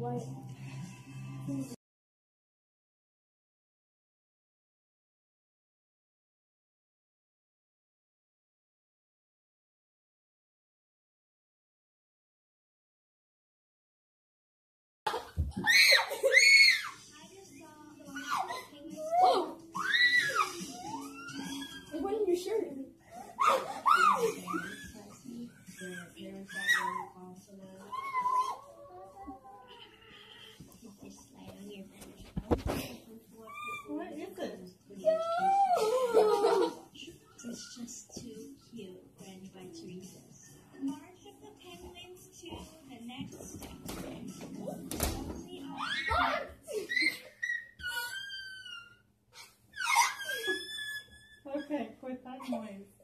Whoa! It went in your shirt. What is it? It's just too cute for anybody to resist. March of the Penguins to the next step. Okay, quit that noise.